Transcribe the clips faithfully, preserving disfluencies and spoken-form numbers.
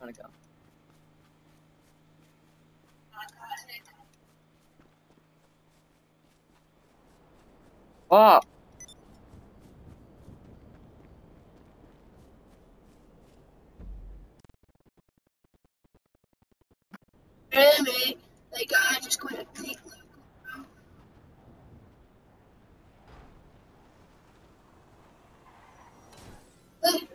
trying to go. Oh! Really? Like, I just going to take Luke. Luke.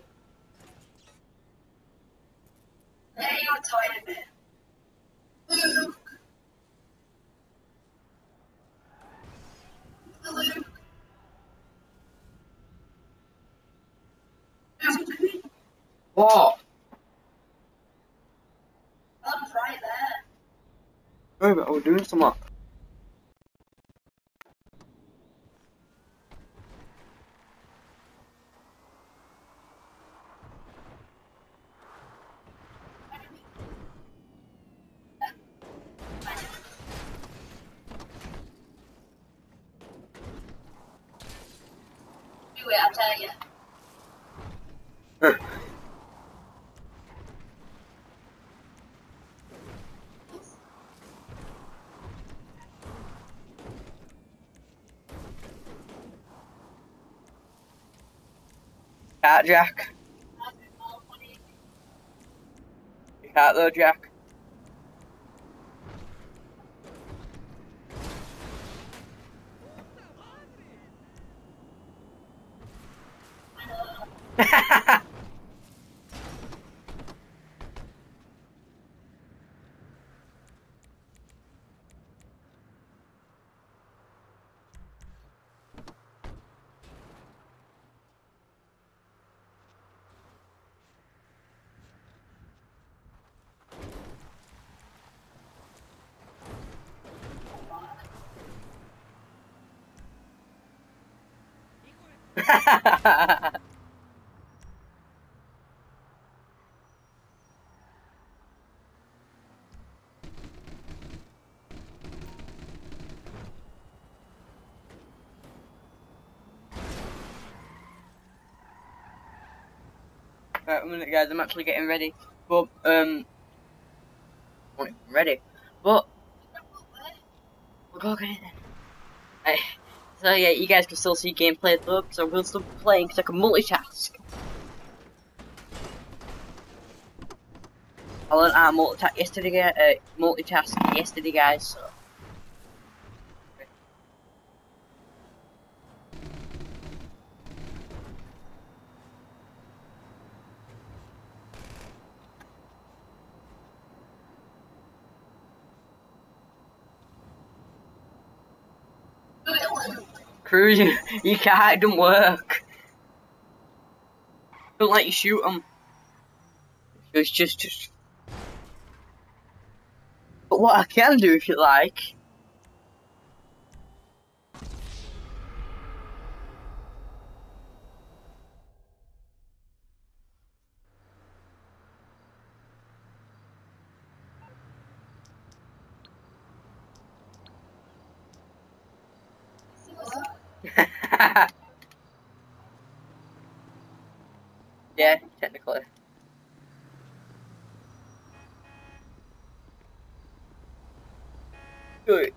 Hey, you're tired of it. Luke. Luke. What? I'm right there. Oh, but I was doing something. Do it, I'll tell you. Cat Jack. You cat though, Jack. Right, one minute, guys. I'm actually getting ready, but um, I'm not even ready. But we'll go get it then. Right. So yeah, you guys can still see gameplay though, so we'll still be playing because I can multitask. I learned how to multitask yesterday. Uh, multitask yesterday, guys. So. Cruise, you, you can't, it don't work. Don't let you shoot them. It's just, just. But what I can do if you like. Yeah, technically. Good.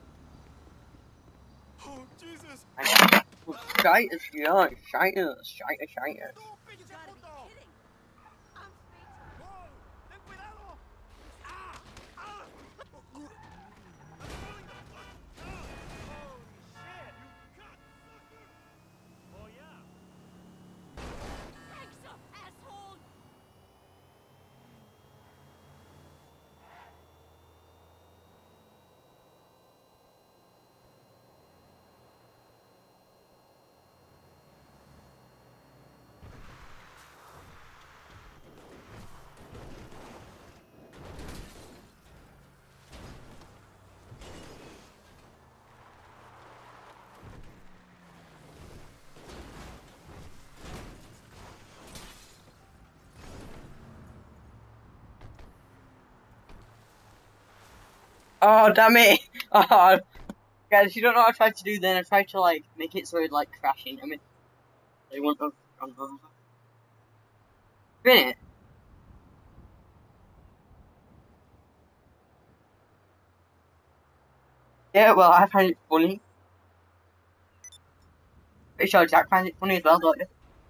Oh, Jesus! Shite us, yeah, shite us, shite us, shite us. ¡No, píllese el puto! ¡Wow! ¡Ten cuidado! ¡Ah! ¡Ah! Holy shit! You cocksucker! Oh, yeah. Thanks up, asshole! Oh, damn it! Oh, guys, you don't know what I tried to do then. I tried to, like, make it so it, like, crashing. I mean, they won't have gone over. Been it? Yeah, well, I find it funny. Pretty sure Jack finds it funny as well, don't you?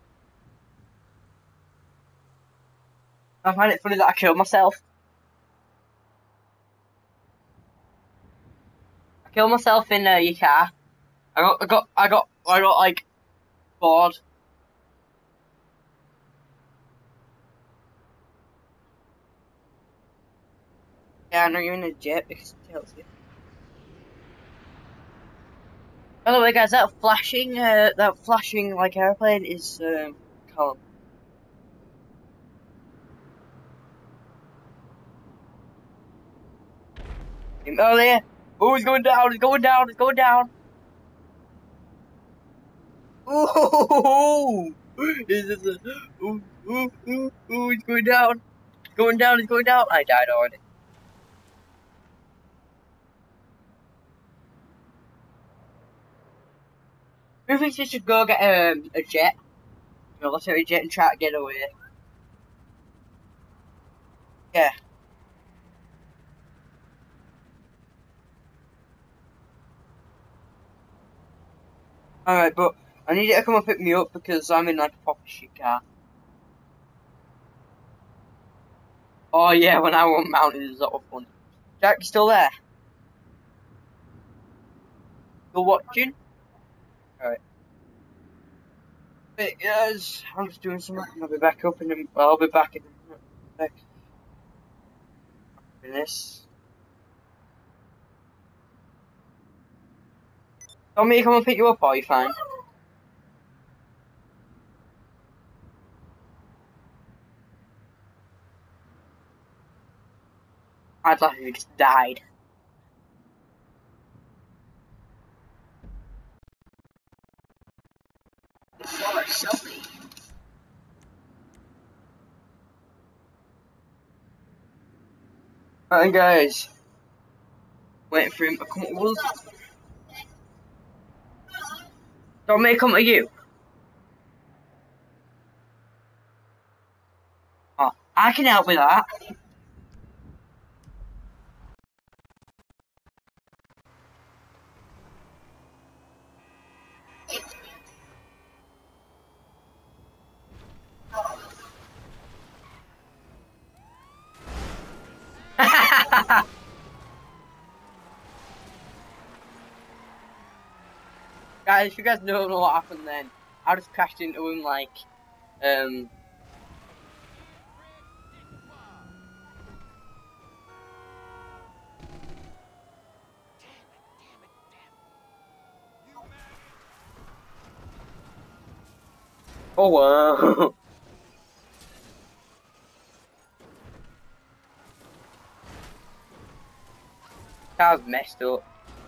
I find it funny that I killed myself. I killed myself in uh, your car. I got, I got, I got, I got like bored. Yeah, I know you're in a jet because it tells you. By the way, guys, that flashing, uh, that flashing like airplane is um, Colin. Oh, there. Oh, he's going down. He's going down. He's going down. Ooh, is this a, ooh, ooh, ooh, ooh, he's going down. He's going down. He's going down. I died already. Who thinks we should go get um, a jet? You know, let's get a jet and try to get away. Yeah. Alright, but I need you to come and pick me up because I'm in like a proper shit car. Oh yeah, when I went mounted, it was a lot of fun. Jack, you still there? You're watching? Alright. Hey guys, I'm just doing something. I'll be back up in a, well, I'll be back in a minute. Back. In this. Want me to come and pick you up, or are you fine? I'd like if you just died. Or something. Alright guys. Waiting for him to come up with us. Don't make come to you. Oh, I can help with that. Guys, if you guys don't know what happened then, I just crashed into him like, um... Oh wow. Car's messed up.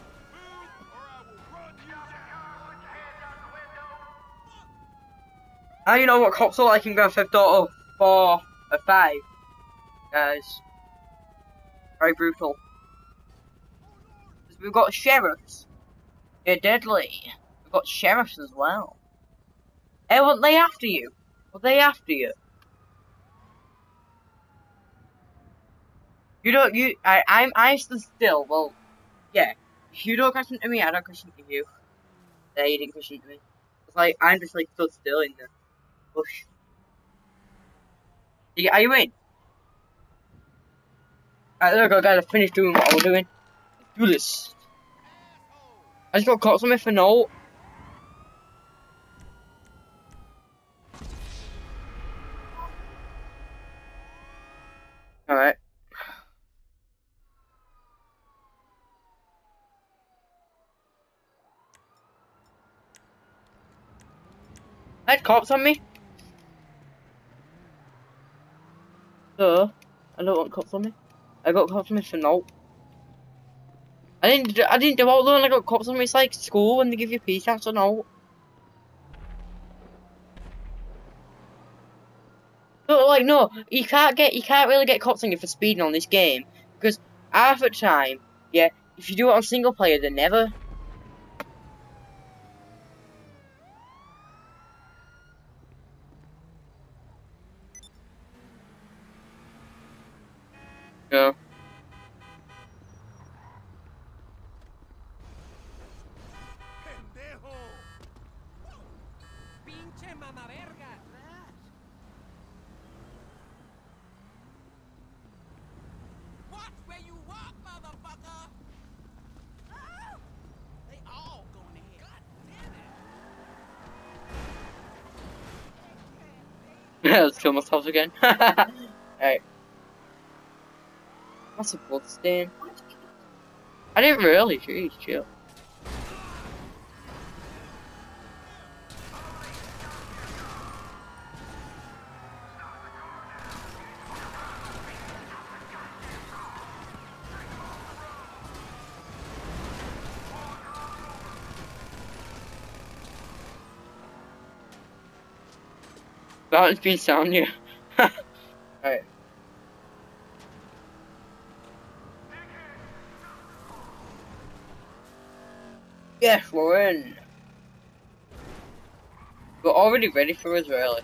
Now you know what cops are like in Grand Theft Auto four or five, guys. Very brutal. We've got sheriffs. They're deadly. We've got sheriffs as well. Hey, what they after you? What they after you? You don't. You. I. I'm. I stood still. Well, yeah. If you don't crash into me, I don't crash into you. Yeah, you didn't crash into me. It's like I'm just like stood still in the bush. You- Are you in? Alright, there we go, guys. I finished doing what I was doing. Let's do this. I just got caught something for no. Alright. I had cops on me. So, I don't want cops on me. I got cops on me for no. I didn't. do- I didn't do all though. And I got cops on me. It's like school when they give you P chance or no. But like no, you can't get. You can't really get cops on you for speeding on this game because half the time, yeah, if you do it on single player, they never. No. Let's kill myself again. Alright. That's a blood stain. I didn't really, jeez, chill. That been sound you. Alright. Yes, we're in. We're already ready for us, really.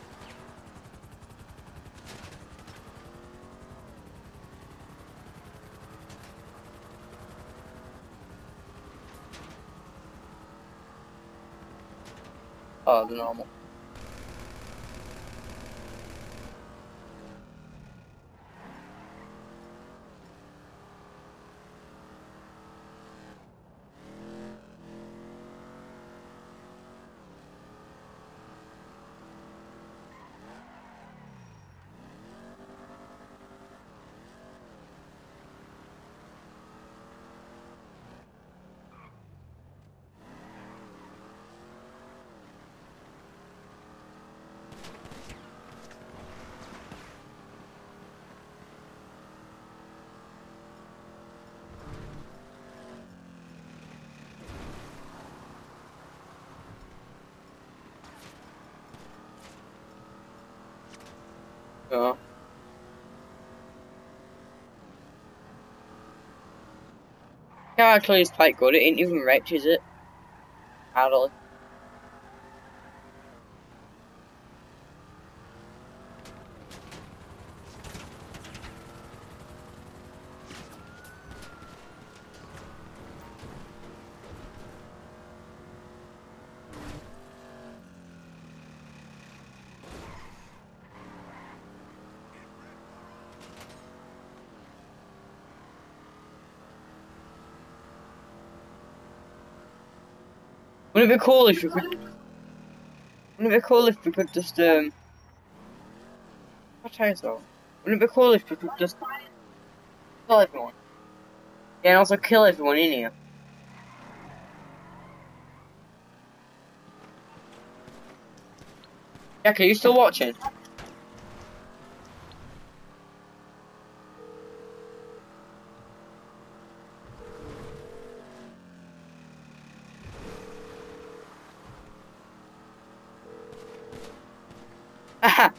Oh, the normal. Yeah. Yeah, actually, it's quite good. It ain't even wrecked, is it? Hardly. Wouldn't it be cool if we could? Wouldn't it be cool if we could just um? What time is that? Wouldn't it be cool if we could just kill everyone? Yeah, and also kill everyone in here. Jack, are you still watching? Haha.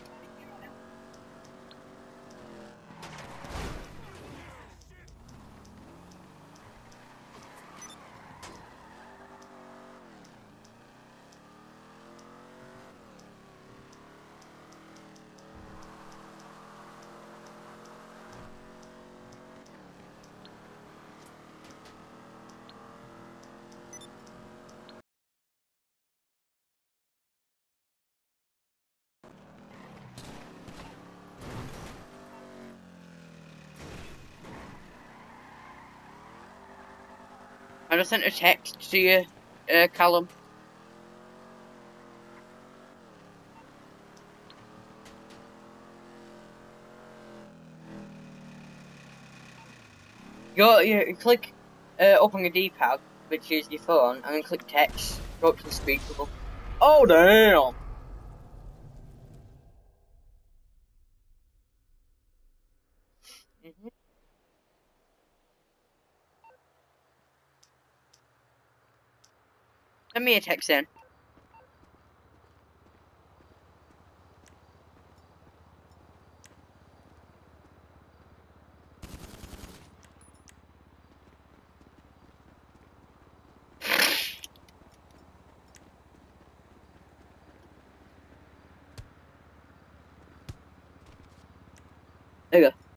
I just sent a text to you, uh, Callum. Go, you click uh, up on your D-pad, which is your phone, and then click text. Go up to the speed bubble. Oh damn! Mm-hmm. Send me a text then.